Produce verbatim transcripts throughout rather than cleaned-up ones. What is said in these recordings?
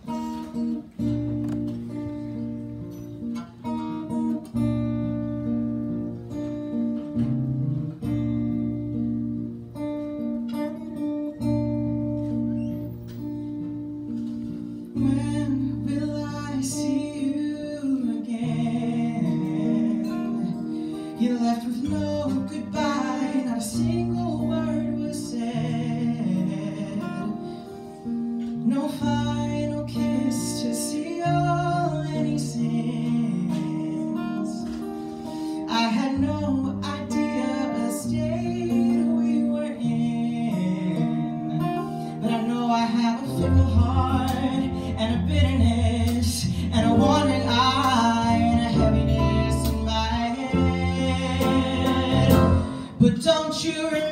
When will I see you again? You left with no goodbye, not a single word was said. No final kiss to seal any sins. I had no idea a state we were in, but I know I have a fickle heart and a bitterness and a wandering eye and a heaviness in my head. But don't you remember?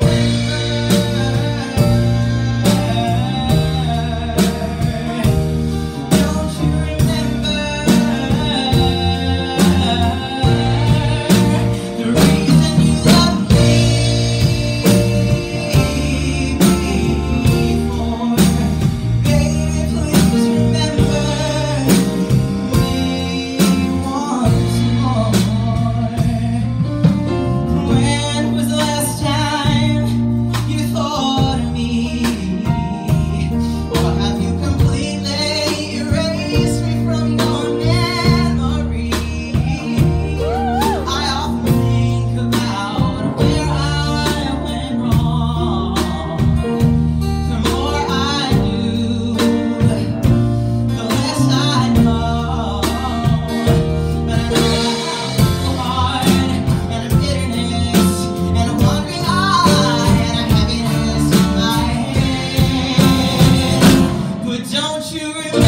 Don't you remember?